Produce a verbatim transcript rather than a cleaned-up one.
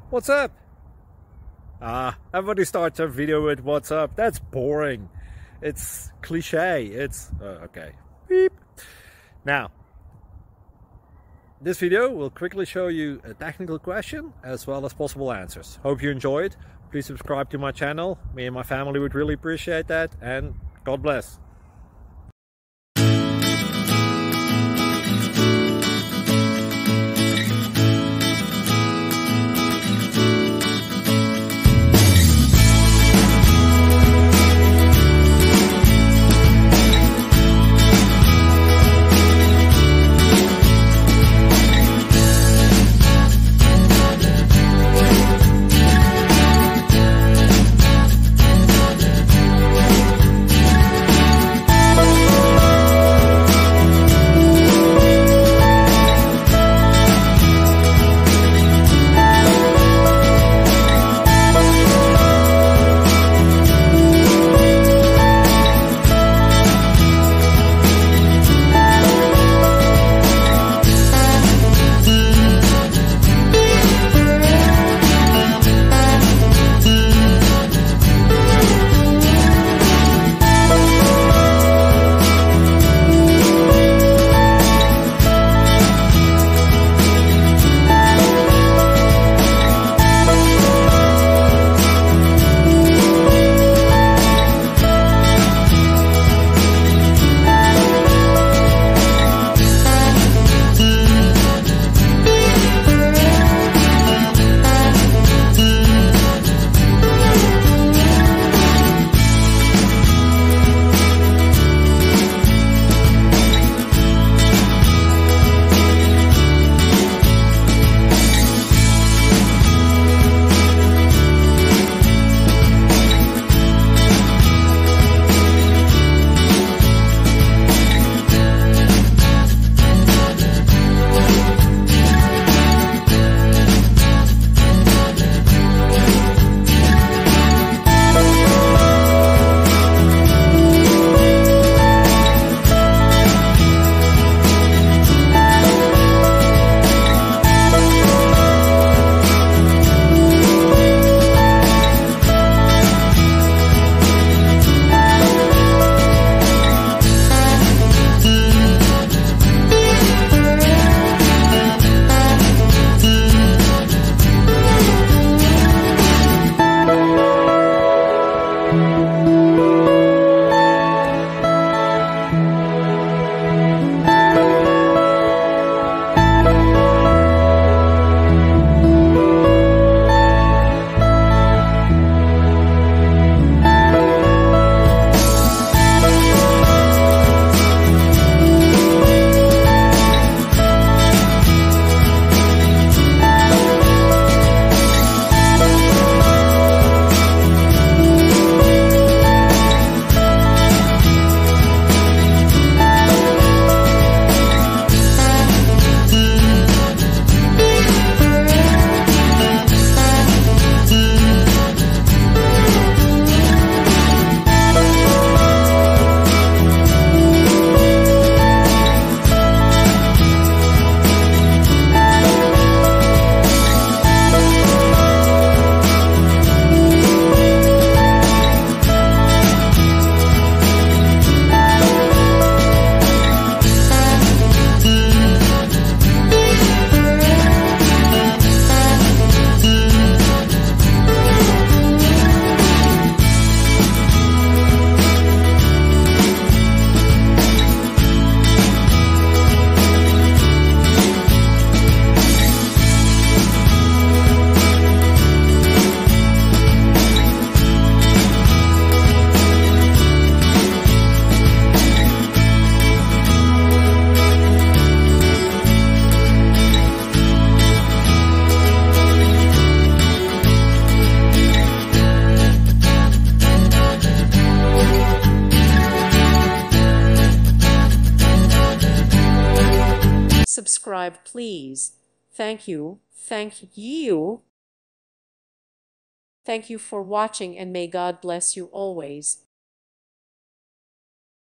What's up? Ah, everybody starts their video with what's up. That's boring. It's cliche. It's uh, okay. Beep. Now, this video will quickly show you a technical question as well as possible answers. Hope you enjoy it. Please subscribe to my channel. Me and my family would really appreciate that, and God bless. Subscribe, please. Thank you. Thank you. Thank you for watching, and may God bless you always.